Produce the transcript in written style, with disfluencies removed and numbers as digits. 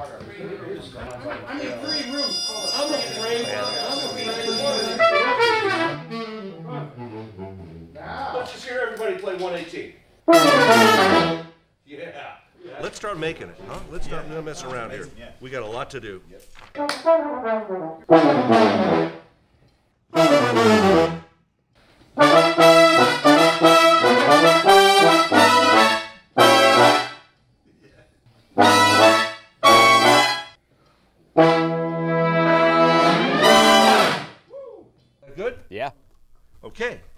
I'm in 3 rooms. I'm afraid. Let's just hear everybody play 118. Yeah. Let's start making it, huh? Let's start messing around here. We got a lot to do. Good? Yeah. Okay.